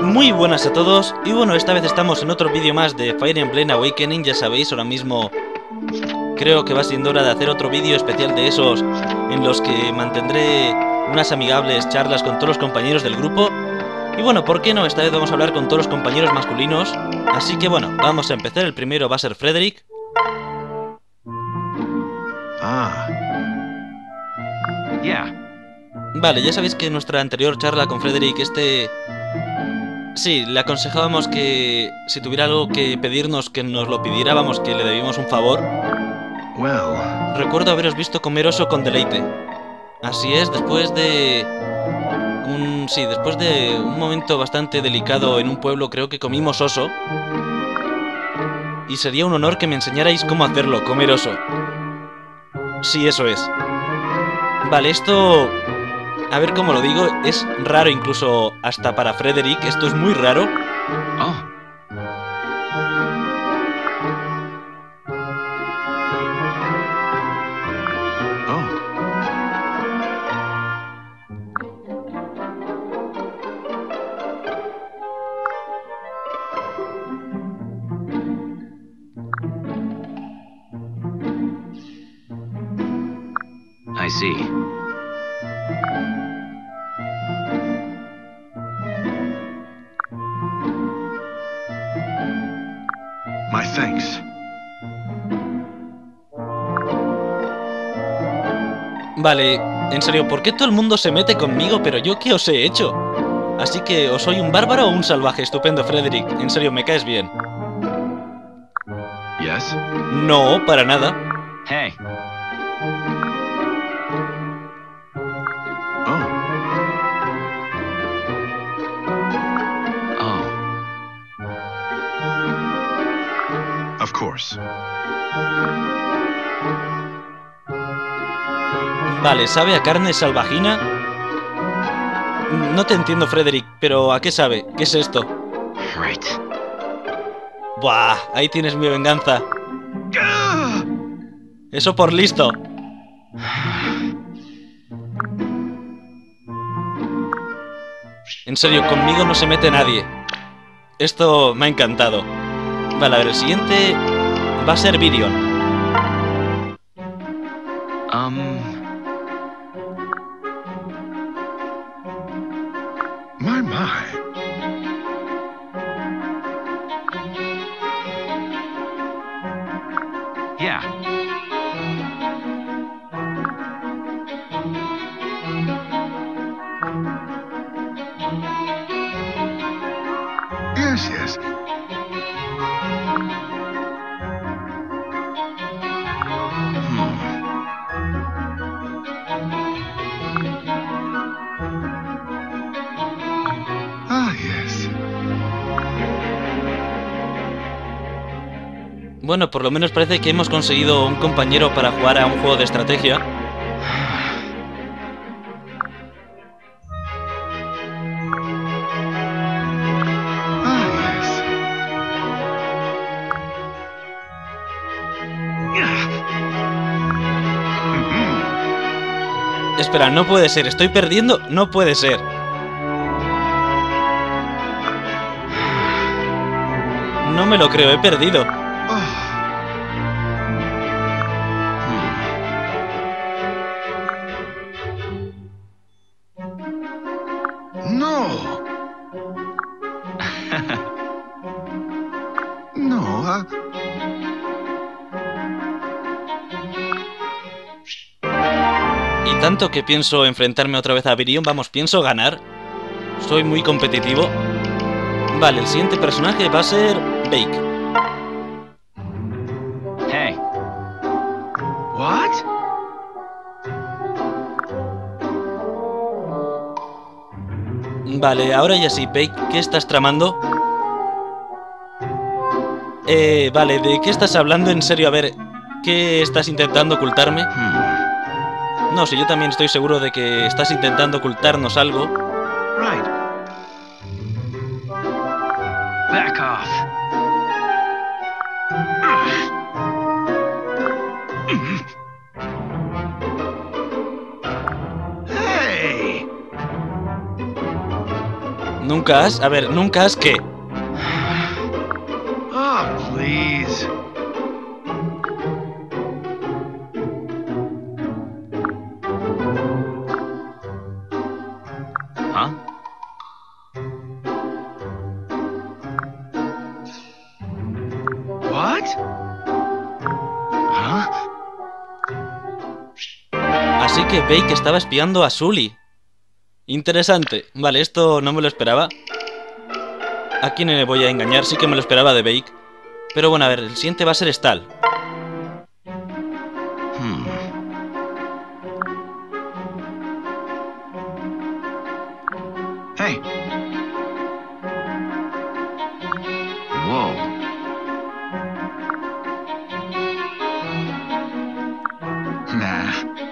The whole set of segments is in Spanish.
Muy buenas a todos, y bueno, esta vez estamos en otro vídeo más de Fire Emblem Awakening. Ya sabéis, ahora mismo creo que va siendo hora de hacer otro vídeo especial de esos en los que mantendré unas amigables charlas con todos los compañeros del grupo. Y bueno, ¿por qué no? Esta vez vamos a hablar con todos los compañeros masculinos. Así que bueno, vamos a empezar. El primero va a ser Frederick. Vale, ya sabéis que en nuestra anterior charla con Frederick, sí, le aconsejábamos que si tuviera algo que pedirnos, que nos lo pidiera, vamos, que le debíamos un favor. Recuerdo haberos visto comer oso con deleite. Así es, después de un momento bastante delicado en un pueblo, creo que comimos oso. Y sería un honor que me enseñarais cómo hacerlo, comer oso. Sí, eso es. Vale, esto... A ver cómo lo digo, es raro incluso hasta para Frederick, esto es muy raro. I see. My thanks. Vale, en serio, ¿por qué todo el mundo se mete conmigo? Pero yo, ¿qué os he hecho? Así que, ¿o soy un bárbaro o un salvaje? Estupendo, Frederick. En serio, me caes bien. Yes? No, para nada. Hey. Oh. Oh. Of course. Vale, ¿sabe a carne salvajina? No te entiendo, Frederick, pero ¿a qué sabe? ¿Qué es esto? Right. Buah, ahí tienes mi venganza. Eso por listo. En serio, conmigo no se mete nadie. Esto me ha encantado. Vale, a ver, el siguiente va a ser Virion. My. Yeah. Yes. Yes. Bueno, por lo menos parece que hemos conseguido un compañero para jugar a un juego de estrategia. Espera, no puede ser, estoy perdiendo, no puede ser. No me lo creo, he perdido. No. No. Y tanto que pienso enfrentarme otra vez a Virion, vamos, pienso ganar. Soy muy competitivo. Vale, el siguiente personaje va a ser Bake. Hey. What? Vale, ahora ya sí, Bake, ¿qué estás tramando? Vale, ¿de qué estás hablando? En serio, a ver, ¿qué estás intentando ocultarme? No, si yo también estoy seguro de que estás intentando ocultarnos algo. Right. Back off. Nunca has... A ver, nunca has qué. Oh, please. Huh? What? Huh? Así que Bake estaba espiando a Sully. Interesante. Vale, esto no me lo esperaba. ¿A quién me voy a engañar? Sí que me lo esperaba de Bake. Pero bueno, a ver, el siguiente va a ser Stahl. Hey. Whoa. Nah.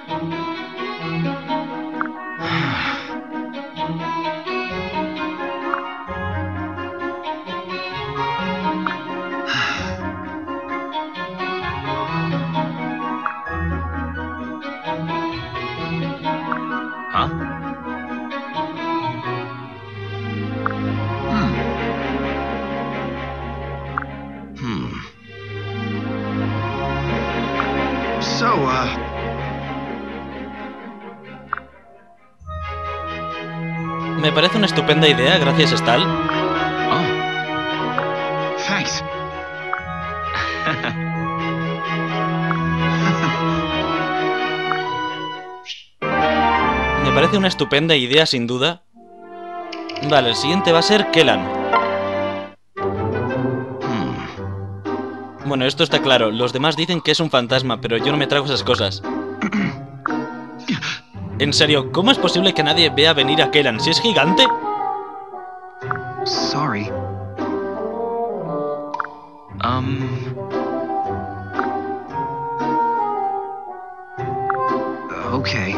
Huh? So, Me parece una estupenda idea, gracias Stahl. Oh. thanks. Me parece una estupenda idea, sin duda. Vale, el siguiente va a ser Kellan. Bueno, esto está claro. Los demás dicen que es un fantasma, pero yo no me trago esas cosas. En serio, ¿cómo es posible que nadie vea venir a Kellan? ¿Si es gigante? Sorry. Okay.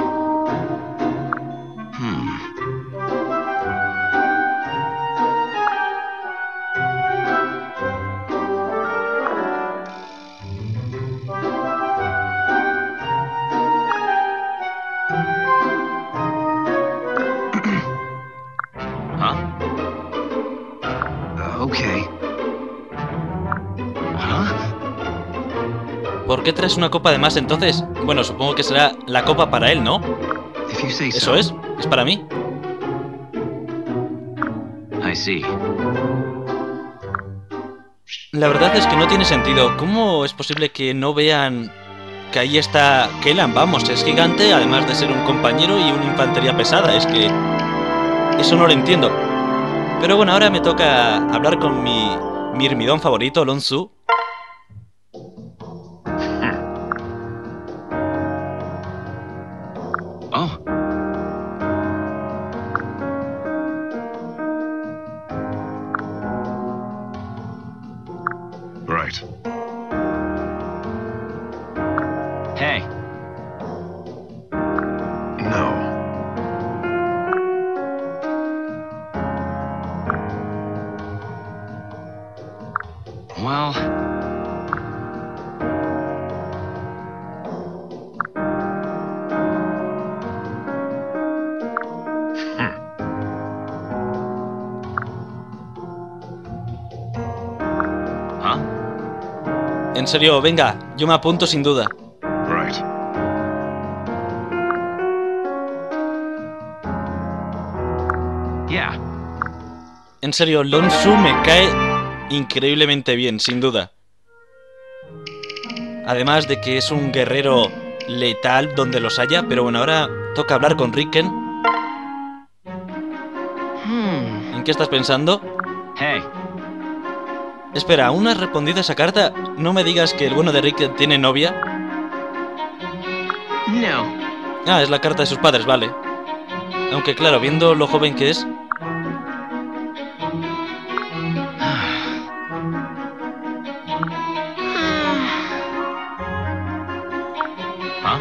Huh? Okay. Huh? ¿Por qué traes una copa de más entonces? Bueno, supongo que será la copa para él, ¿no? If you say Eso so. es para mí. I see. La verdad es que no tiene sentido. ¿Cómo es posible que no vean que ahí está Kellan? Vamos, es gigante, además de ser un compañero y una infantería pesada. Es que... eso no lo entiendo. Pero bueno, ahora me toca hablar con mi Irmidón favorito, Lon Su. Oh. Right. Hey. No. Well... Huh? En serio, venga, yo me apunto sin duda. Right. Yeah. En serio, Lon Su me cae increíblemente bien, sin duda. Además de que es un guerrero letal donde los haya. Pero bueno, ahora toca hablar con Ricken. ¿En qué estás pensando? Hey. Espera, ¿aún no has respondido a esa carta? No me digas que el bueno de Ricken tiene novia. No. Ah, es la carta de sus padres, vale. Aunque claro, viendo lo joven que es... Huh?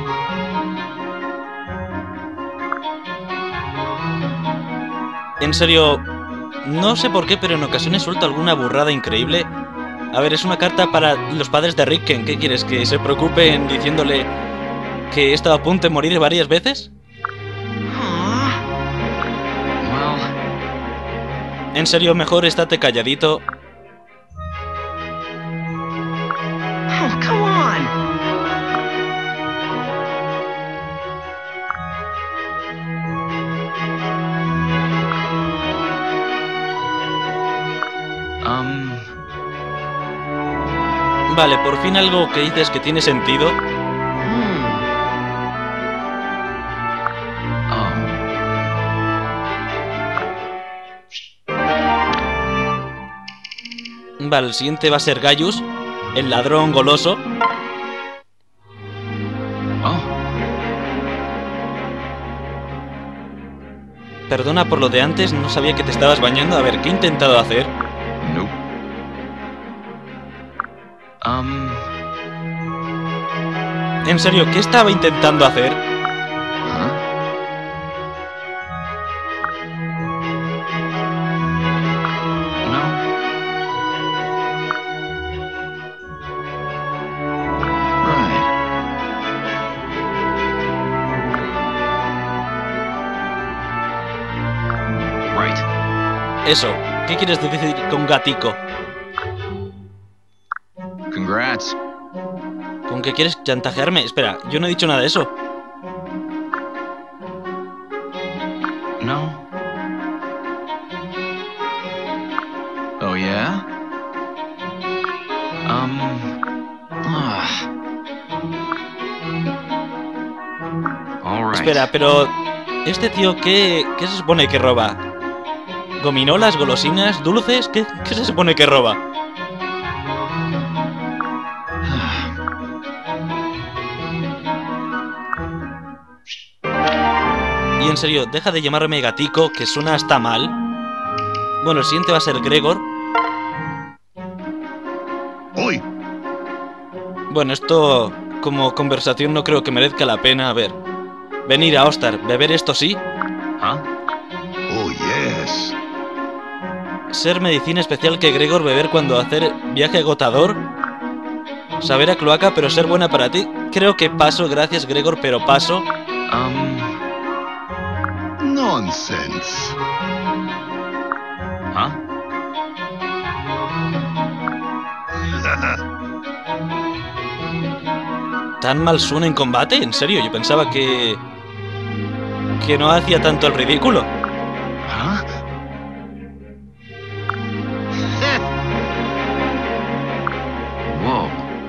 En serio, no sé por qué, pero en ocasiones suelto alguna burrada increíble. A ver, es una carta para los padres de Ricken. ¿Qué quieres? ¿Que se preocupen diciéndole que he estado a punto de morir varias veces? Well... En serio, mejor estate calladito. Oh, come on. Vale, por fin algo que dices que tiene sentido. Vale, el siguiente va a ser Gaius, el ladrón goloso. Perdona por lo de antes, no sabía que te estabas bañando. A ver, ¿qué he intentado hacer? Nope. En serio, ¿qué estaba intentando hacer? Eso, ¿qué quieres decir con gatico? Congrats. ¿Con qué quieres chantajearme? Espera, yo no he dicho nada de eso. No. Oh, yeah? All right. Espera, pero... ¿este tío qué se supone que roba? ¿Gominolas, golosinas, dulces? ¿Qué se supone que roba? Y en serio, deja de llamarme gatico, que suena hasta mal. Bueno, el siguiente va a ser Gregor. Oi. Bueno, esto como conversación no creo que merezca la pena. A ver, venir a Ostar, beber esto sí. Oh, yes. Ser medicina especial que Gregor, beber cuando hacer viaje agotador. Saber a cloaca pero ser buena para ti. Creo que paso, gracias Gregor, pero paso. Nonsense. ¿Tan mal suena en combate? ¿En serio? Yo pensaba que no hacía tanto el ridículo. Whoa.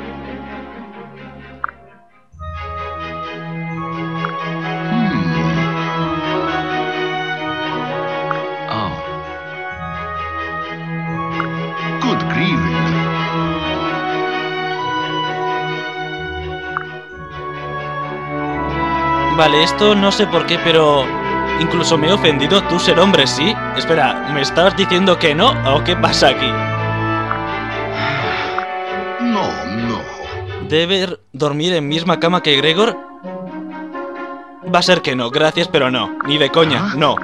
Good grieving. Vale, esto no sé por qué, pero incluso me he ofendido. Tú ser hombre, ¿sí? Espera, ¿me estabas diciendo que no? ¿O qué pasa aquí? No. ¿Debe dormir en misma cama que Gregor? Va a ser que no, gracias, pero no. Ni de coña, no.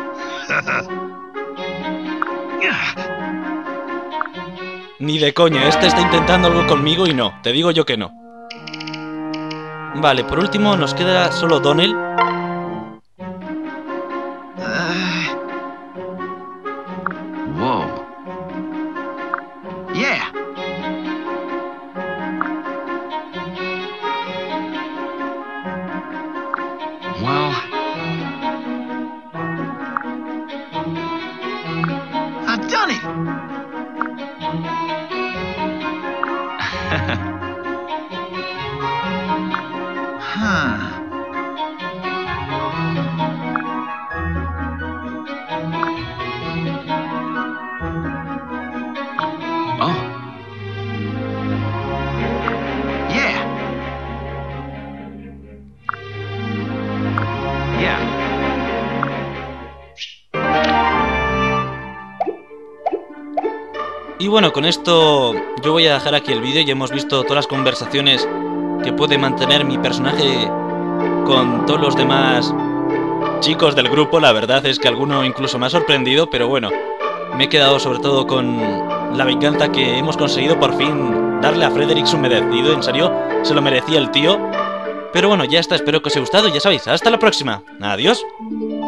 Ni de coña, este está intentando algo conmigo y no. Te digo yo que no. Vale, por último nos queda solo Donnell. Whoa. Yeah. Well, I've done it. Y bueno, con esto yo voy a dejar aquí el vídeo. Ya hemos visto todas las conversaciones que puede mantener mi personaje con todos los demás chicos del grupo. La verdad es que alguno incluso me ha sorprendido, pero bueno, me he quedado sobre todo con la venganza que hemos conseguido por fin darle a Frederick su merecido. En serio, se lo merecía el tío. Pero bueno, ya está, espero que os haya gustado y ya sabéis, hasta la próxima. Adiós.